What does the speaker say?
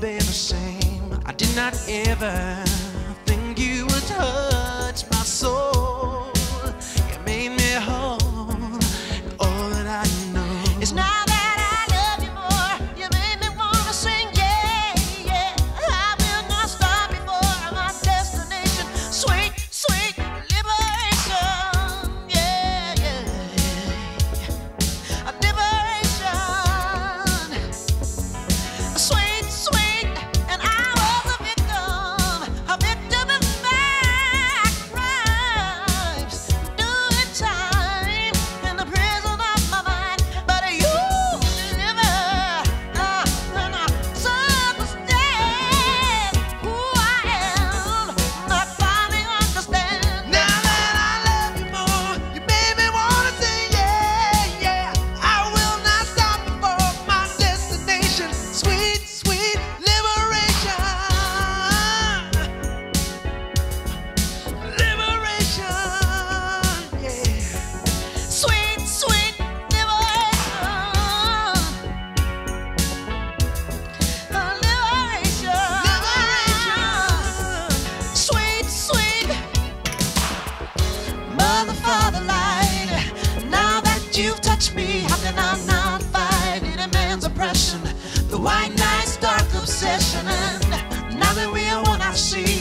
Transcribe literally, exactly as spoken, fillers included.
be the same. I did not ever think you would touch my soul. You made me whole. All that I know is now that I love you more. You made me wanna sing, yeah, yeah. I will not stop before my destination. Sweet, sweet liberation, yeah, yeah, yeah. A liberation, sweet, sweet, and I was a victim, a victim of my crimes, doing time in the prison of my mind. But you deliver, uh, and I understand who I am. I finally understand. Now that I love you more, you made me wanna say, yeah, yeah. I will not stop before my destination. Sweet, sweet liberation. Liberation, yeah. Sweet, sweet liberation. Liberation. Liberation. Sweet, sweet. Mother, Father, light. Now that you've touched me, how can I not fight any man's oppression? The white night's dark obsession. And now that we are one, I see